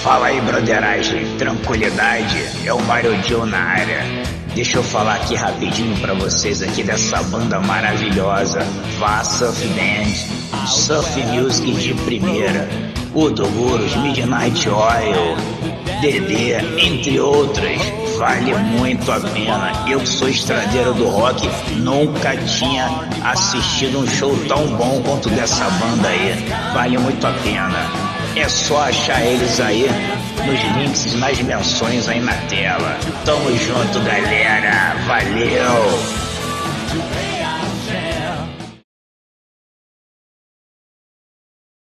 Fala aí, broderagem, tranquilidade, é o Mario Joe na área. Deixa eu falar aqui rapidinho pra vocês aqui dessa banda maravilhosa, Vá Surf Band, Surf Music de primeira, o Doguros, Midnight Oil, Dedê, entre outras. Vale muito a pena. Eu que sou estradeiro do rock, nunca tinha assistido um show tão bom quanto dessa banda aí. Vale muito a pena. É só achar eles aí nos links, nas menções aí na tela. Tamo junto, galera. Valeu!